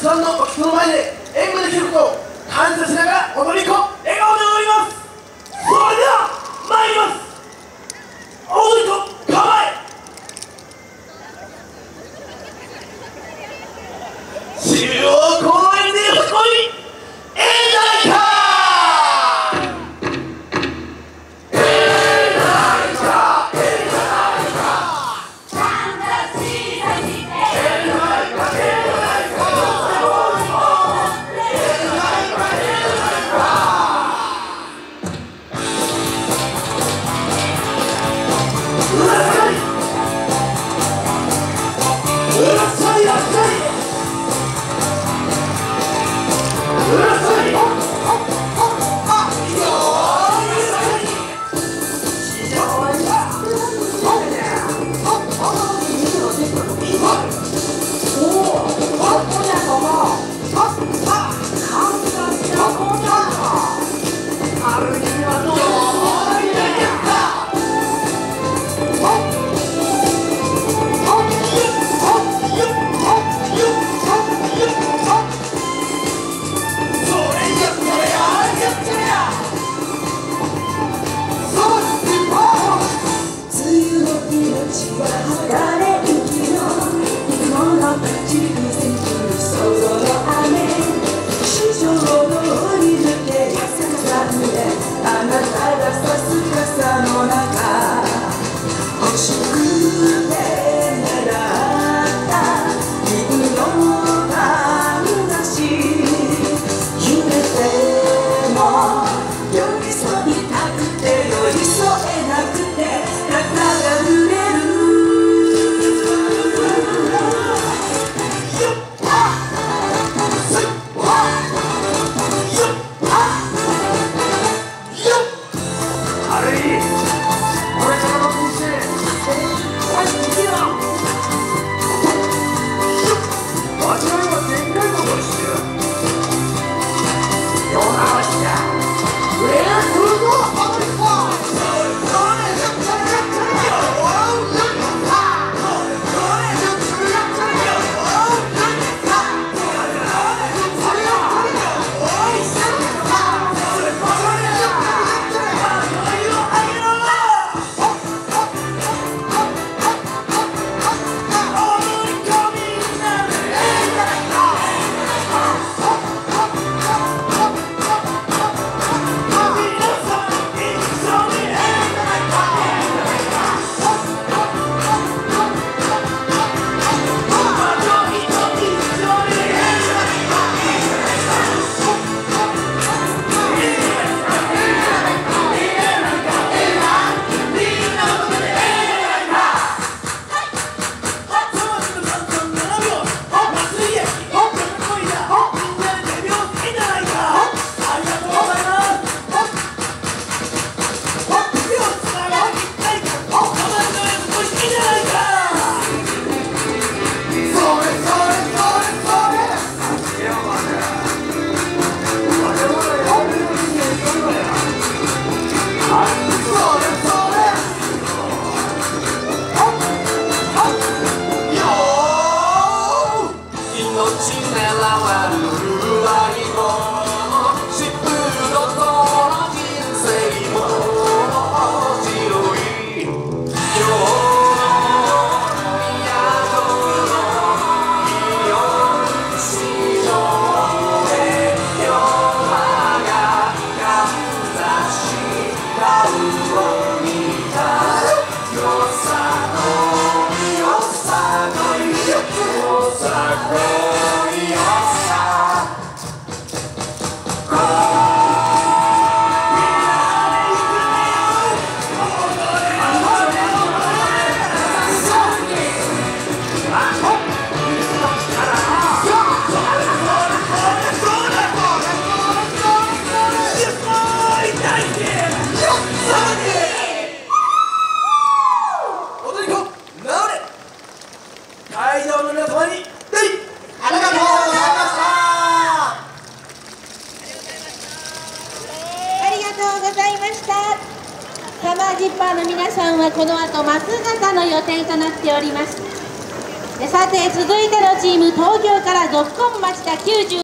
さんのお人の前で演舞できることを感謝しながら踊り子笑顔で踊ります。それでは参ります。踊り子構え。中央公園でよしこいええじゃないか。 サマージッパーの皆さんはこの後松方の予定となっております。 さて続いてのチーム、東京からぞっこん町田90